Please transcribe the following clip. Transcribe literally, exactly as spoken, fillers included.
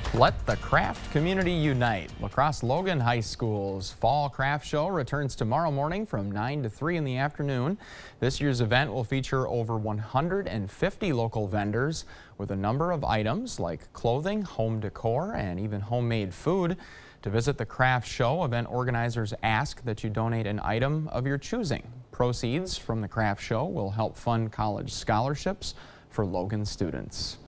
Let the craft community unite. La Crosse Logan High School's Fall Craft Show returns tomorrow morning from nine to three in the afternoon. This year's event will feature over one hundred fifty local vendors with a number of items like clothing, home decor, and even homemade food. To visit the craft show, event organizers ask that you donate an item of your choosing. Proceeds from the craft show will help fund college scholarships for Logan students.